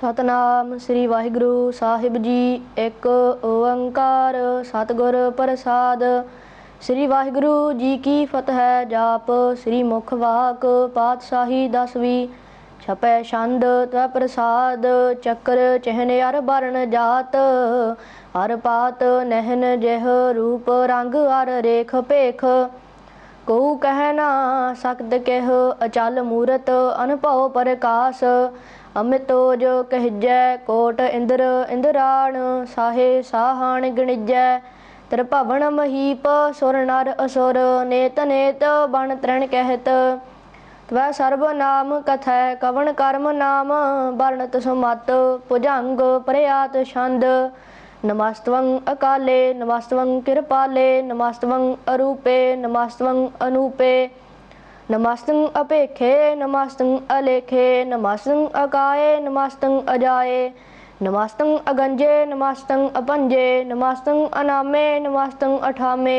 सतनाम श्री वाहिगुरु साहिब जी। एक ओंकार सतगुर प्रसाद। श्री वाहिगुरु जी की फतह जाप। श्री मुख वाक पातशाही 10वीं। छपै छंद त्वै प्रसाद। चक्र चिहन अर वर्ण जात। हर पात नहन जह रूप रंग अर रेख पेख। को कह ना सकत कह अचल मूरत अनभव प्रकाश। अमितोज कहजै कोट इंद्र इंद्राण साहे साहान गणिजै। त्रिभवन महीप सुर नर असुर नेत नेत बन त्रण कहत। त्वै सर्व नाम कथै कवन कर्म नाम वर्णत सुमत भुजंग प्रयात छंद। नमस्तवं अकाले नमस्तवं कृपाले नमस्तवं अरूपे नमस्तवं अनूपे। नमस्तं अपेखे नमस्तं अलेखे नमस्तं अकाये नमस्तं अजाये। नमस्तं अगंजे नमस्तं अपंजे नमस्तं अनामे नमस्तं अठामे।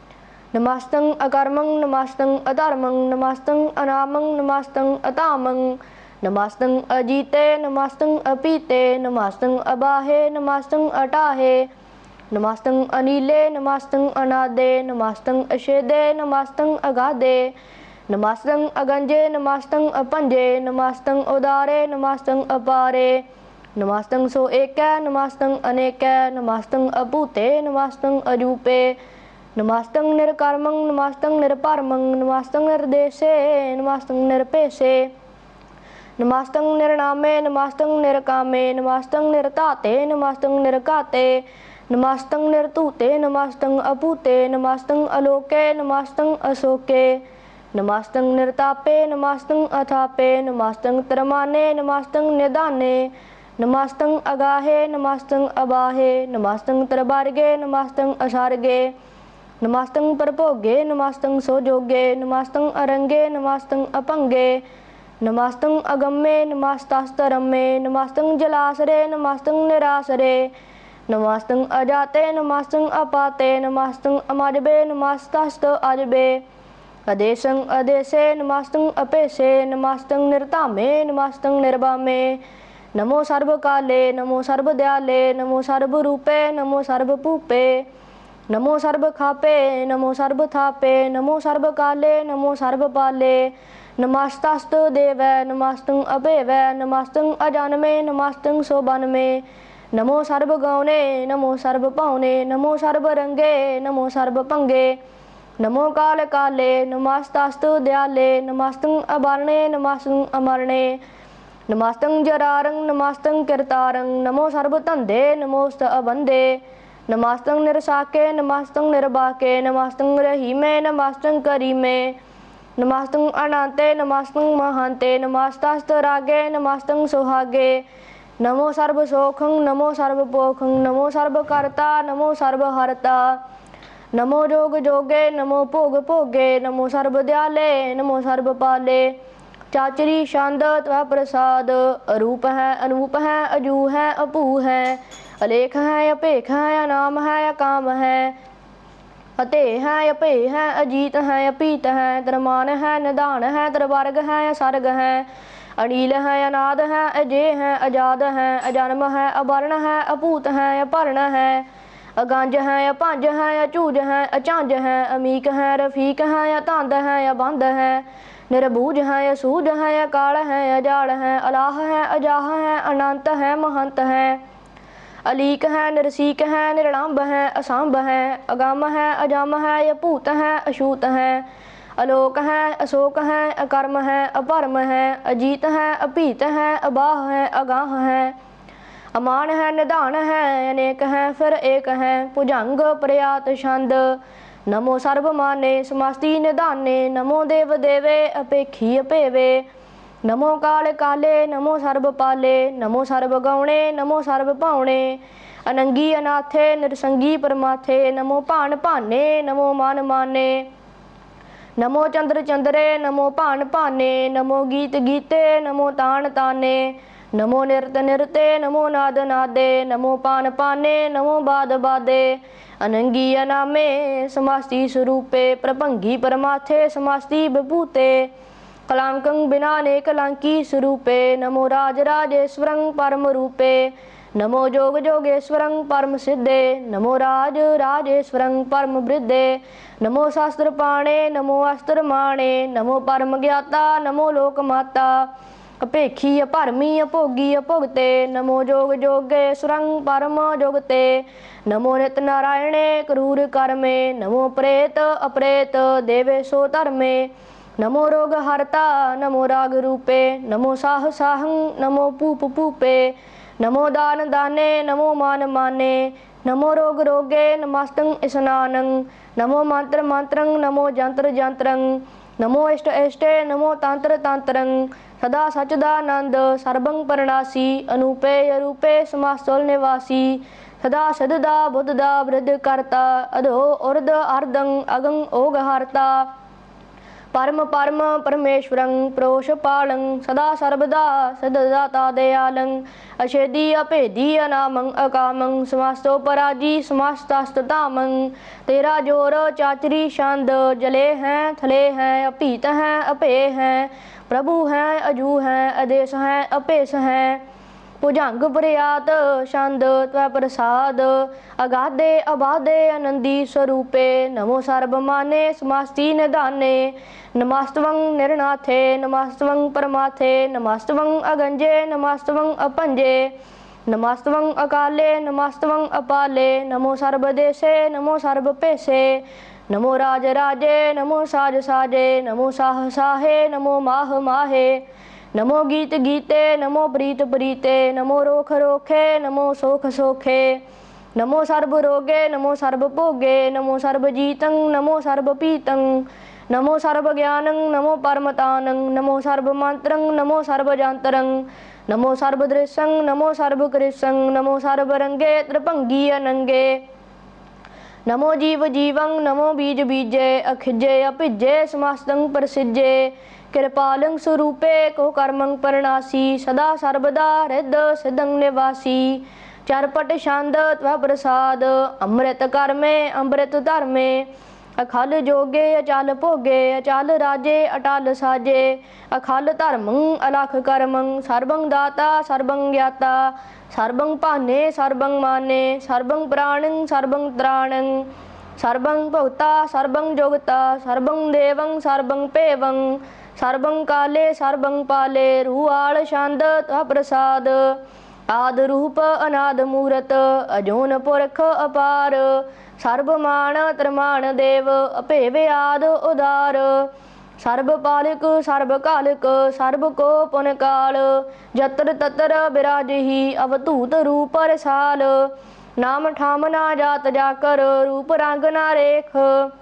नमस्तं अकर्मं नमस्तं अधर्मं नमस्तं अनामं नमस्तं अतामं। नमस्तं अजीते नमस्तं अपीते नमस्तं अबाहे नमस्तं अटाहे। नमस्तं अनीले नमस्तं अनादे नमस्तं अशेदे नमस्तं अगाधे। नमस्तं अगंजे नमस्तं अपंजे नमस्तं उदारे नमस्तं अपारे। नमस्तं सो एकै नमस्तं अनेकै नमस्तं अभूते नमस्तं अजूपे। नमस्तं निर्कर्मं नमस्तं निर्भरमं नमस्तं निर्देशे नमस्तं निरपेशे। नमस्तं निर्नामे नमस्तं निरकामे नमस्तं निर्ताते नमस्तं निरकाते। नमस्तं निर्तूते नमस्तं अपूते नमस्तं अलोके नमस्तं अशोके। नमस्तं निर्तापे नमस्तं अथापे नमस्तं त्रमाने नमस्तं निदाने। नमस्तं अगाहे नमस्तं अबाहे नमस्तं त्रबार्गे नमस्तं असार्गे। नमस्तं परभोगे नमस्तं सोजोगे नमस्तं अरंगे नमस्तं अपंगे। नमस्तं अगम्ये नमस्तास्तरम्ये नमस्तं जलासरे नमस्तं निरासरे। नमस्तं अजाते नमस्तं अपाते नमस्तं अमजबे नमस्तस्त अजबे। अदेशं अदेशे नमस्तं अपेशे नमस्तं निर्तामे नमस्तं निर्वामे। नमो सर्वकाले नमो सर्वदयाले नमो सर्वरूपे नमो सर्वभूपे। नमो सर्वखापे नमो सर्वथापे नमो सर्वकाले नमो सर्वपाले। नमस्तस्त देव नमस्तं अभेव नमस्तं अजन्मे नमस्तं सोबन्मे। नमो सर्वगौने नमो सर्वपावने नमो सर्वरंगे नमो सर्वभंगे। नमो काल काले नमस्तस्त दयाले नमस्तं अवर्णे नमस्तं अमरणे। नमस्तं जरारं नमस्तं कीर्तारं नमो सर्वतंदे नमोस्त अबंदे। नमस्तं निरसाके नमस्तं निर्बाके नमस्तं रहीमे नमस्तं करीमे। नमस्तं अनाते नमस्तं महांते नमस्तस्त रागे नमस्तं सुहागे। नमो सर्वसोखं नमो सर्वपोखं नमो सर्वकर्ता नमो सर्वहर्ता। नमो जोग जोगे नमो भोग भोगे नमो सर्वदयाले नमो सर्वपाले। चाचरी छंद त्वै प्रसाद। अरूप है अनूप है अजू है अभू है। अलेख है अपेख है अनाम है अकाम है। अते है अपे है अजीत है अपीत है। त्रमान है निदान है त्रिवर्ग है असर्ग है। अनील है अनाद है अजय है आजाद है अजन्म है अवर्ण है अपूत है अपर्ण है। अगंज है अपंज है अचूज है अचांज है अमीक है रफीक है अतंद है अबंध है। निर्बूज है असूझ है अकाल है अजाड़ है अलाह है अजाह है अनंत है महंत है। अलीक है निरसीक है निर्लंब है असंभ है अगम है अजम है अभूत है अछूत है। अलोक है अशोक है अकर्म है अपरम है अजीत है अपीत है अबाह है अगाह है। अमान है निदान है अनेक है फिर एक है भुजंग प्रयात छंद। नमो सर्वमाने समस्ति निदाने नमो देव देवे अपेखी अपेवे। नमो काल काले नमो सर्वपाले नमो सर्वगौणे नमो सर्वभावने। अनंगी अनाथे निरसंगी परमाथे नमो भान भाने नमो मान माने। नमो चंद्र चंद्रे नमो भान भाने नमो गीत गीते नमो तान ताने। नमो निरत निरते नमो नाद नादे नमो पान पाने नमो बाद बादे। अनंगी अनामे समस्ति स्वरूपे प्रभंगी परमाथे समस्ति विभूते। कलांकं बिनाने कलांकी स्वरूपे नमो राजराजेश्वरं परम रूपे नमो जोग जोगेश्वरं परम सिद्धे नमो राज राजेश्वरं परम वृद्धे नमो शास्त्र पाणे नमो अस्त्र माणे नमो परम ज्ञाता नमो लोक माता अपेखी अपरमी अभोगी अभुगते नमो जोग जोगेश्वरं परम जोगते नमो नित नारायणे क्रूर कर्मे नमो प्रेत अप्रेत देवेशो धर्मे नमो रोग हरता नमो राग रूपे नमो साह साहं नमो पूप पूपे नमो दान दाने नमो मान माने नमो रोग रोगे नमस्तं स्नानं नमो मंत्र मंत्रं नमो जंत्र जंत्रं नमो इष्ट इष्टे नमो तंत्र तंत्रं सदा सच्चिदानंद सर्वं परनासी अनूपे अरूपे समास्तुल निवासी सदा सददा बुद्धदा वृद्ध करता अधो उर्द अर्धं अगं ओग हरता परम परम परमेश्वरं प्रोषपालं सदा सर्वदा सददाता दयालं अछेदी अभेदी अनामं अकामं समस्तो पराजी समस्तास्ततामं तेरा जोर चाचरी छंद जले हैं थले हैं अपीत हैं अपे हैं प्रभु हैं अजू हैं आदेश हैं अपेश हैं भुजंग प्रयात छंद त्वै प्रसाद अगाधे अबाधे आनंदी स्वरूपे नमो सर्वमाने समस्ति निधाने नमस्तवं निर्नाथे नमस्तवं परमाथे नमस्तवं अगंजे नमस्तवं अपंजे नमस्तवं अकाले नमस्तवं अपाले नमो सर्वदेशे नमो सर्वपेशे नमो राज राजे नमो साज साजे नमो साह साहे नमो माह माहे नमो गीत गीते नमो प्रीत प्रीते नमो रोख रोखे नमो सोख सोखे नमो सर्व रोगे नमो सर्व भोगे नमो सर्व जीतं नमो सर्व पीतं नमो सर्व ज्ञानं नमो परमतानं नमो सर्व मंत्रं नमो सर्व जंत्रं नमो सर्व दृश्यं नमो सर्व कृष्णं नमो सर्व रंगे त्रिभंगी अनंगे नमो जीव जीवं नमो बीज बीजे अखिजे अभिजे समस्तं प्रसिजे कृपालं स्वरूपे को कर्मं परनासी सदा सर्वदा हृद सिद्धं निवासी चरपट छंद त्व प्रसाद अमृत कर्मे अमृत धर्मे अखल जोगे अचल भोगे अचल राजे अटल साजे अखल धर्मं अलख कर्मं सर्वं दाता सर्वं ज्ञाता सर्वं भाने सर्वं माने सर्वं प्राणं सर्वं त्राणं सर्वं भोक्ता सर्वं जोगता सर्वं देवं सर्वं पेवं सर्वं काले सर्वं पाले रूआल छंद त्व प्रसाद आद रूप अनाद मूरत अजोन पुरख अपार सर्वमान त्रमान देव अभेवे आद उदार सर्व पालिक सर्व कालिक सर्व को पुन काल जत्र तत्र विराजहि अवधूत रूप रसाल नाम ठाम ना जात जाकर रूप रंग ना रेख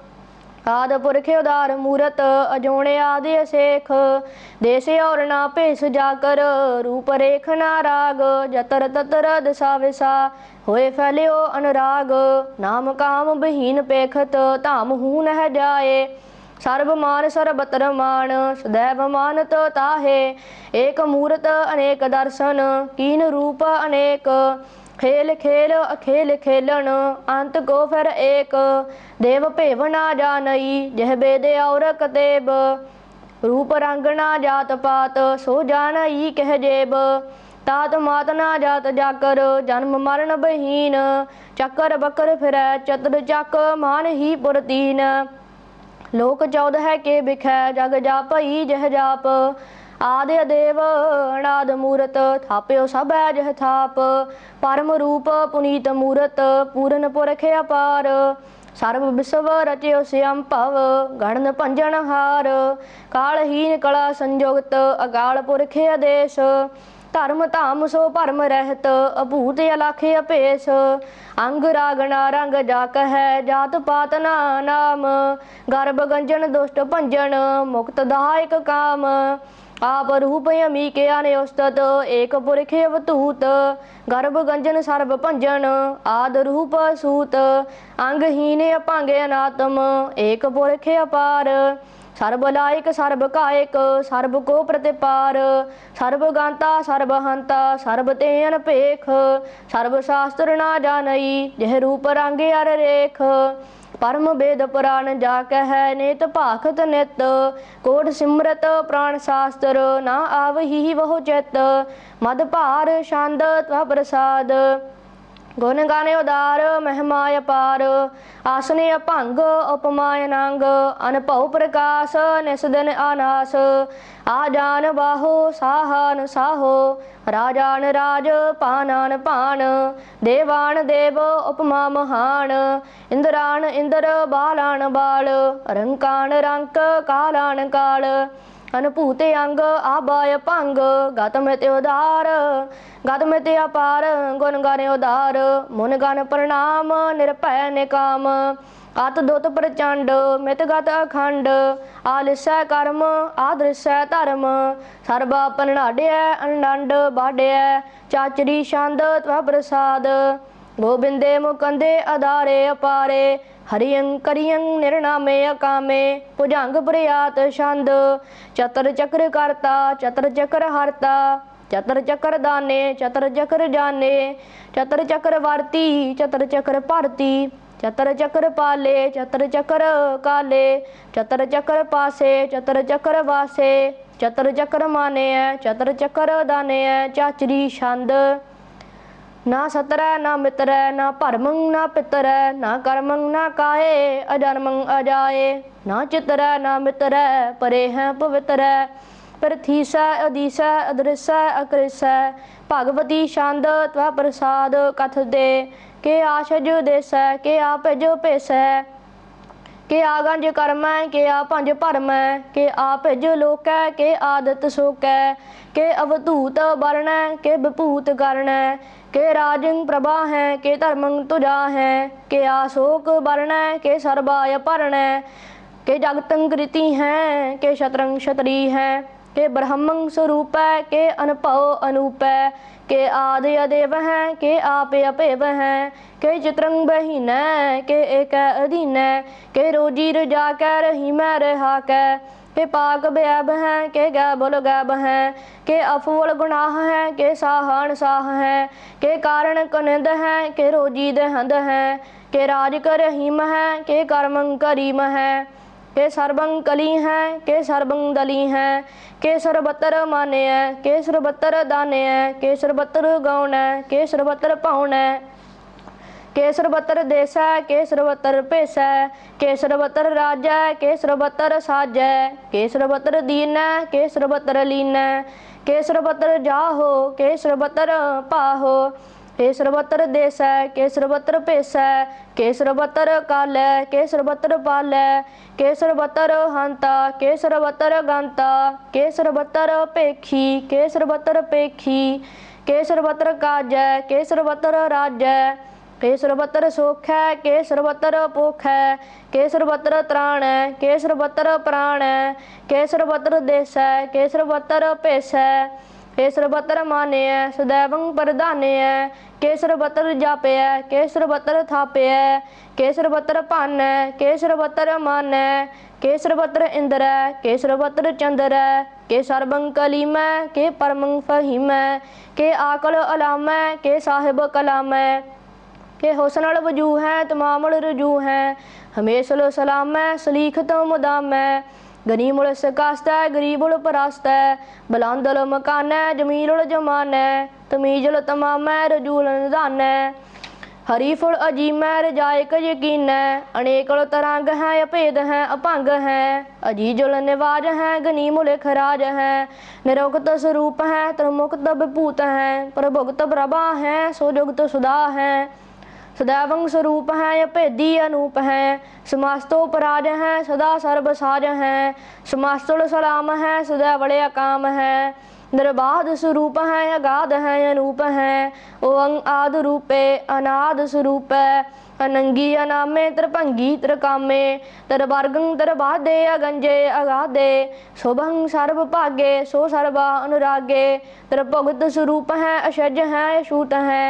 आद पुरख उदार मूरत अजोने आदि असेख देश और ना भेष जाकर रूप रेख ना राग जतर ततर दिशा विशा होए फैल्यो अनुराग नाम काम बहीन पेखत धाम हूँ नह जाए सर्व मान सर्वत्र मान सदैव मानत ताहे एक मूरत अनेक दर्शन कीन रूप अनेक खेल खेल अखेल खेलन अंत को फिर एक देव भेव ना जानई जह बेद और कतेब रूप रंग ना जात पात सो जानई कह जेब तात मात ना जात जाकर जन्म मरण बहीन चक्कर बकर फिर चतुर चक मान ही पुरतीन लोक 14 के बिखै जग जापई जह जाप आदि देव अनाद मूरत थाप्यो सब है जह थाप परम रूप पुनीत मूरत पूरन पुरख अपार सर्व विश्व रचयो श्याम भव गणन भंजन हार कालहीन कला संजोगत अकाल पुरख आदेश धर्म धाम सो भरम रहत अभूत अलख अपेश अंग रागना रंग जाक है जात पात ना नाम गर्भ गंजन दुष्ट भंजन मुक्त दायक काम आप रूप यमी के आने उस्तत एक पुरख अवतूत गर्भ गंजन सर्व भंजन आद रूप सूत अंगहीन अपांगे अनात्म एक पुरख अपार सर्ब लायक सर्ब कायक सर्ब को प्रतिपार सर्ब गांता सर्ब हंता सर्ब ते अनपेख सर्ब शास्त्र ना जानई जह रूप रंगे अर रेख परम वेद पुराण जाके है नेत भाखत नित कोट सिमरत प्राण शास्त्र ना आवही वह चित मद भार छंद त्व प्रसाद गुण गाने उदार महिमा अपार आसने अभंग उपमाय नंग अनभव प्रकाश निस दिन आनास आजान बाहो साहन साहो राजान राज पानान पान देवान देव उपमा महान इंद्रान इंद्र बालान बाल रंकान रंक कालान काल अनुभूते अंग आबाय भंग गतम ते उदार गतम ते अपार गुण गाने उदार मुन गण प्रणाम निरभय निकाम अत दुत प्रचंड मितगत अखंड आलिसै कर्म आदृसै धर्म सर्वा पनाड्य अनंड बाड्य चाचरी छंद त्व प्रसाद गोबिंदे मुकंदे अदारे अपारे हरियं करियं निर्नामे अकामे भुजंग प्रयात छंद चतर चक्र करता चतर चक्र हरता चतर चक्र दाने चतर चक्र जाने चतर चक्र वर्ती चतर चक्र भरती चतर चक्र पाले चतर चक्र काले चतर चक्र पासे चतर चक्र वासे चतर चक्र माने चतर चक्र दाने चाचरी छंद ना सतर ना मित्र ना भरमं ना पितर ना कर्मं ना काये अजन्मं अजाए ना चितर ना मित्र परे हैं पवित्र प्रथीस अधीस अदृश अकृश भगवती छंद त्व प्रसाद कथ दे के आशज देस के आपज पेस के आगंज कर्म के आपंज भरम के आपज लोक के आदत सोक के अवधूत वर्ण के विभूत कर्ण के राजंग प्रभा है के धर्मं तुजा है के आशोक वर्ण के सर्वाय पर्ण के जगतं कृति हैं के शत्रंग क्षत्रि हैं के ब्रह्मं स्वरूप के अनुभव अनूप के आदि अदेव हैं के आपे अपेव हैं के चित्रंग बहीन के एक अधीन के रोजी रजा कै रही मैं रहा कै के पाक बैब हैं के गैबुल गैब हैं के अफुल गुनाह हैं के साहन साह हैं के कारण कनिंद हैं के रोजी दहंद हैं के राज कर रहीम हैं के कर्मं करीम हैं के सर्वं कली हैं के सर्वं दली हैं के सर्वत्र माने के सर्वत्र दाने के सर्वत्र गौण के सर्वत्र पौण के सर्वत्र देश के सर्वत्र पेश के सर्वत्र राज के सर्वत्र साज के सर्वत्र दीन के सर्वत्र लीन के सर्वत्र जाहो के सर्वत्र पाहो के सर्वत्र देश के सर्वत्र पेश के सर्वत्र काल के सर्वत्र पाल के सर्वत्र हंता के सर्वत्र गंता के सर्वत्र पेखी के सर्वत्र पेखी के सर्वत्र काज के सर्वत्र राज्य के सर्वत्र सुख है के सर्वत्र भुख है के सर्वत्र त्राण है के सर्वत्र प्राण है के सर्वत्र देश है के सर्वत्र पेश है के सर्वत्र माने सदैवं प्रधाने के सर्वत्र जापे के सर्वत्र थापे के सर्वत्र पान के सर्वत्र मान के सर्वत्र इंद्र के सर्वत्र चंद्र के सर्वं कलीम के परमं फहीम के आकल अलाम के साहिब कलाम के हुस्नल वजू है तमामल रजू है हमेशल सलाम सलीख तो मुदाम गनीमुल सकास्त गरीबुल परास्त बलांदल मकान जमीलुल जमान तमीजुल तमाम रजूल निदान हरीफुल अजीम रजायक यकीन अनेकल तरंग हैं अभेद हैं अभंग हैं अजीजुल निवाज हैं गनीमुल खराज हैं निरुक्त स्वरूप हैं त्रिमुक्त विभूत हैं प्रभुक्त प्रभा हैं सुजुक्त सुधा हैं सदैवं स्वरूप हैं अभेदी अनूप हैं समास्तो पराज हैं सदा सर्व साज हैं समास्तुल सलाम हैं सदैवले अकाम हैं निर्बाध स्वरूप हैं अगाध हैं अनूप हैं ओं आद रूपे अनाद स्वरूप अनंगी अनामे त्रिभंगी त्रिकामे तरवर्गं तरबाधे अगंजे अगाधे शुभं सर्व भागे सो सर्वा अनुरागे त्रिभुक्त स्वरूप हैं अशज हैं अछूत हैं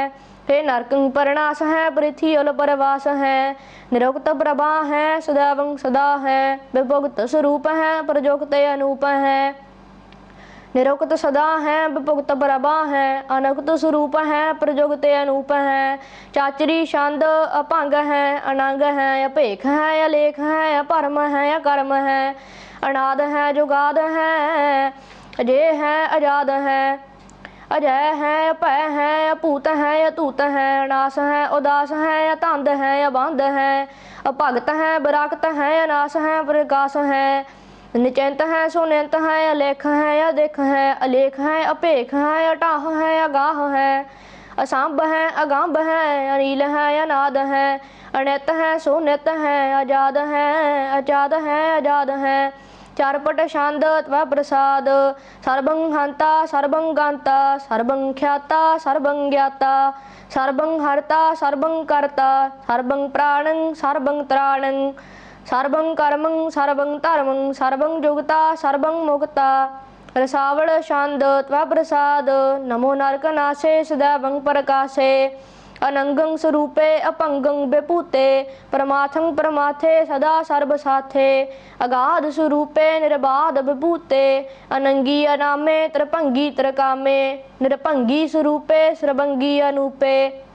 हे नरकं परनाश है, पृथ्वी उल परवास है। निरुक्त प्रभा है, सदैवं सदा है। विभुक्त स्वरूप है, प्रजोक्त अनूप है। निरुक्त सदा है, विभुक्त प्रभा है। अनुक्त स्वरूप है, प्रजोक्त अनूप है। चाचरी छंद अभंग है, अनंग है, अभेख है, अलेख है, अपरम है, अकर्म है। अनाद है, जुगाद है, अजय है, आजाद है। अजय है, भय है, अभूत है, अतूत है। अनास है, उदास है, अतंद है, अबंध है। अभगत है, विरक्त है, अनास है, प्रकाश है। निचिंत है, सुनिंत है, अलेख है, अदेख है। अलेख है, अभेख है, अटाह है, अगाह है। असंभ है, अगंभ है, अनिल है, अनाद है। अनित है, सुनित है, आजाद है, अजाद है, आजाद है। चारपट छंद त्वै प्रसाद। सर्वं हंता सर्वं गंता, सर्वं ख्याता सर्वं ज्ञाता। सर्वं हर्ता सर्वं कर्ता, सर्वं प्राणं सर्वं त्राणं। सर्वं कर्मं सर्वं धर्मं, सर्वं जुगता सर्वं मुक्ता। रसावल छंद त्वै प्रसाद। नमो नरकनाशे, सदैवं प्रकाशे। अनंगं स्वरूपे, अपंगं विभूते। परमार्थं परमार्थे, सदा सर्वसाथे। अगाध स्वरूपे, निर्बाध विभूते। अनंगी अनामे, त्रिभंगी त्रिकामे। निरभंगी स्वरूपे, सर्वंगी अनूपे।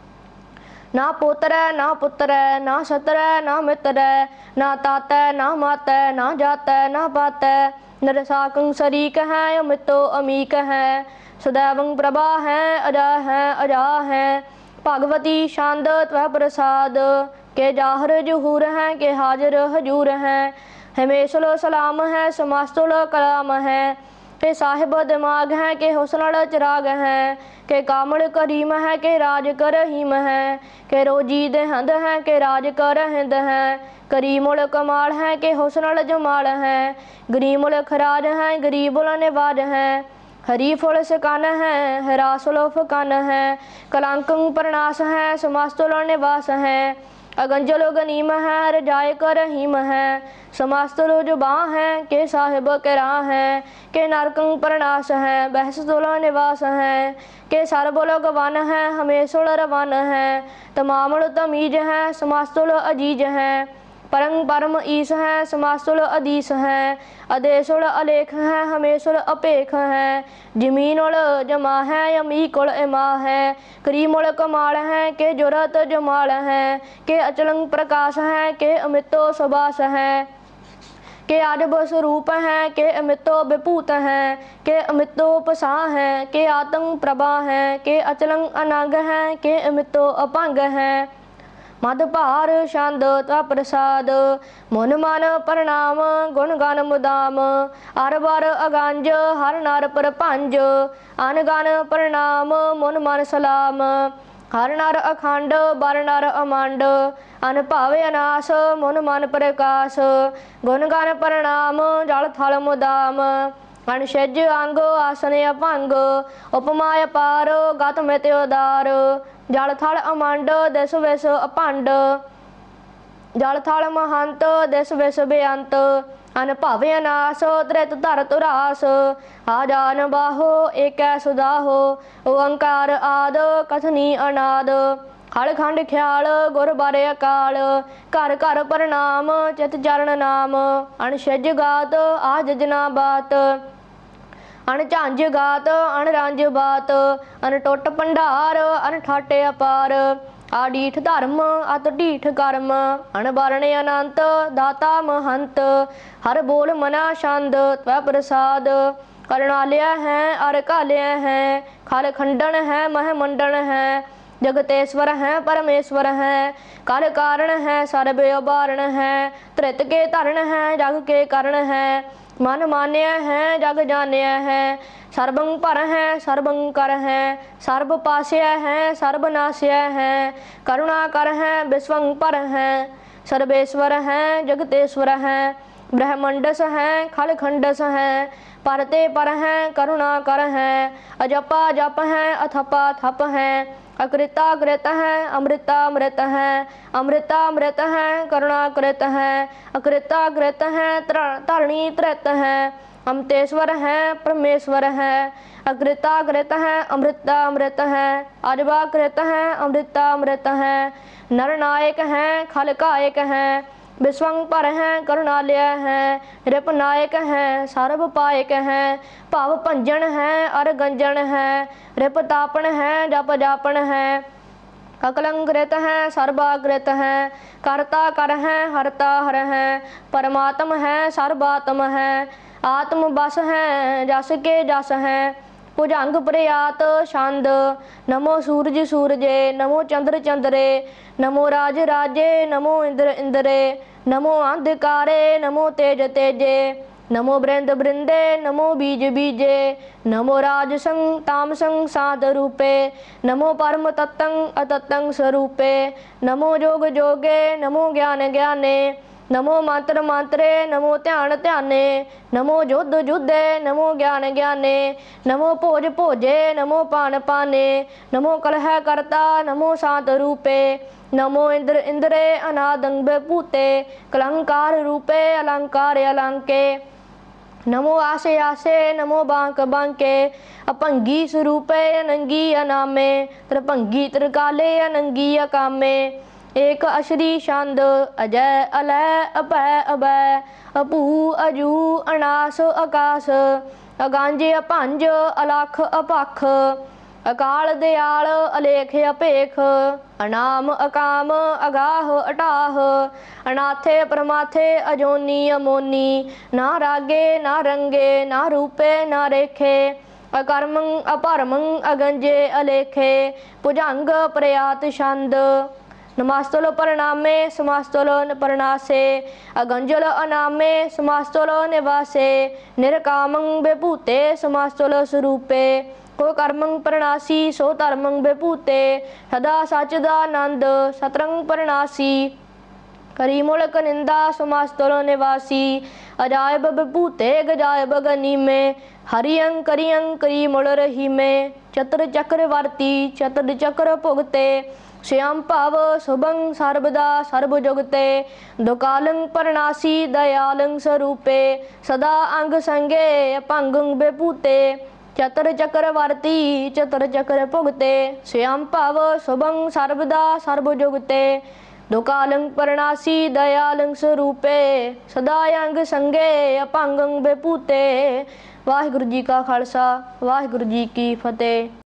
ना पोतर ना पुत्र, ना सतर ना मित्र। ना तात ना मात, ना जात ना पात। निरसाकं शरीक है, अमितो अमीक है। सदैवं प्रभा है, अजा है, अजा है। भगवती छंद त्वै प्रसाद। के जाहर जहूर हैं, के हाजिर हजूर हैं। हमेशुल सलाम है, समास्तुल कलाम है। के साहिब दिमाग है, के हुस्नल चिराग है। के कामल करीम है, के राज कर हीम है। के रोजी देहंद है, के राज कर हिंद है। करीमुल कमाल है, के हुस्नल जमाल है। गरीमुल खराज है, गरीबुल निवाज है। हरी फुल सकन है, हरासुल फकन है। कलंकं प्रनाश है, समास्तुल निवास है। अगंजल गनीम है, रजाए कर रहीम है। समास्तुल जुबा है, के साहिब करा है। के नरकं प्रनाश है, बहसतुल निवास है। के सर्वुल गवन है, हमेशुल रवन है। तमामुल तमीज है, समास्तुल अजीज है। परं परम ईश है, समास्तुल अधीश है। अदेशुल अलेख है, हमेशुल अपेख है। जमीनुल जमा है, यमीकुल इमा है। करीमुल कमाल है, के जुरत जमाल है। के अचलं प्रकाश है, के अमितो सुबास है। के आजब स्वरूप है, के अमितो विभूत है। के अमितो पसा है, के आतंक प्रभा है। के अचलं अनंग है, के अमितो अपंग है। मदभार छंद त्वै प्रसाद। मुन मन प्रणाम, गुण गान मुदाम। अर बर अगंज, हर नर प्रपंज। अन गन प्रणाम, मुन मन सलाम। हर नर अखंड, बर नर अमंड। अन भावे अनास, मुन मन प्रकाश। गुण गान प्रणाम, जल थल मुदाम। अनशिज अंग, आसन अभंग। उपमा अपार, गत मित उदार। जल थल अमंड, दिस विस अभंड। जल थल महंत, दिस विस बेअंत। अन भावे अनास, त्रित धर तुरास। आजान बाहो, एक सुदाहो। ओंकार आद, कथनी अनाद। हल खंड ख्याल, गुर बारे अकाल। घर घर प्रणाम, चित चरण नाम। अनशिज गात, आज जना बात। अन झांझ गात, अन रंज बात। अन टुट भंडार, अन ठाटे अपार। आडीठ धर्म, अत ढीठ कर्म। अन वरण अनंत, दाता महंत। हर बोल मना छंद त्वै प्रसाद। करणालय है, अर कालय है। खल खंडन है, मह मंडन है। जगतेश्वर है, परमेश्वर है। काल कारण है, सर्व उबारण है। त्रित के धरण है, जग के करण है। मन मान्य है, जग जान्य है। सर्वं पर है, सर्वं कर है। सर्व पास्य है, सर्वनाश्य है। करुणा कर है, विश्वं पर है। सर्वेश्वर है, जगतेश्वर है। ब्रह्मंडस है, खल खंडस है। परते पर है, करुणा कर है। अजपा जप है, अथपा थप है। अकृता कृत है, अमृता अमृत है। अमृता अमृत है, करुणा कृत है। अकृता कृत है, तरणी त्रित है। अमतेश्वर हैं परमेश्वर हैं, अकृता कृत हैं अमृता अमृत हैं, अजबा कृत हैं अमृता अमृत हैं, नरनायक हैं खलकायक हैं, विश्वंपर हैं करुणालय हैं, रिपनायक हैं सर्वपायक हैं, भाव भंजन हैं अरगंजन हैं, रिपतापन हैं जप जापन हैं, अकलंकृत हैं सर्वाकृत हैं, कर्ता कर हैं हरता हर हैं, परमात्म हैं सर्वात्म हैं, आत्म बस हैं जस के जस हैं, भुजंग प्रयात छंद, नमो सूरज सूरजे, नमो चंद्र चंद्रे, नमो राज राजे, नमो इंद्र इंद्रे, नमो अंधकारे, नमो तेज तेजे, नमो वृंद वृंदे, नमो बीज बीजे, नमो राजसंग तामसंग साध रूपे, नमो परम तत्तं अतत्तं स्वरूपे, नमो जोग जोगे, नमो ज्ञान ज्ञाने, नमो मंत्र मंत्रे, नमो ध्यान ध्याने, नमो युद्ध युद्धे, नमो ज्ञान ज्ञाने, नमो भोज भोजे, नमो पान पाने, नमो कलह करता, नमो शांत रूपे, नमो इंद्र इंद्रे अनादंग भूते, कलंकार रूपे अलंकार अलंके, नमो आसे आसे, नमो बांक बांके, अपंगी स्वरूपे अनंगी अनामे, त्रिभंगी त्रिकाले अनंगी अकामे, एक अश्री छंद, अजय अलय अभय अभय, अपू अजू अनास आकाश, अगांजे अपंज अलख अपख, अकाल दयाल अलेख अपेख, अनाम अकाम अगाह अटाह, अनाथे प्रमाथे अजोनी अमोनी, ना रागे ना रंगे ना रूपे ना रेखे, अकर्मं अपरमं अगंजे अलेखे, भुजंग प्रयात छंद, नमास्तुल प्रणामे समास्तुल प्रणासे, अगंजुल अनामे समास्तुल निवासे, निरकामं विभूते समास्तुल स्वरूपे, को कर्मं प्रणासी सो धर्मं विभूते, सदा सच्चिदानंद सतरंग प्रणासी, करी मुलक निंदा समास्तुल निवासी, अजायब विभूते गजायब गनी में, हरियं करियं करी मुल रही में, चतुर चक्रवर्ती चतुर चक्र भुगते, श्याम भाव शुभं सर्वदा सर्वजुगते, दुकालं प्रणासी दयालं स्वरूपे, सदा अंग संगे अपंगं विभूते, चतुर चक्रवर्ती चतुर चक्र भुगते, श्याम भाव शुभं सर्वदा सर्वजुगते, दुकालं प्रणासी दयालं स्वरूपे, सदा अंग संगे अपंगं विभूते। वाहिगुरु जी का खालसा वाहिगुरु जी की फतेह।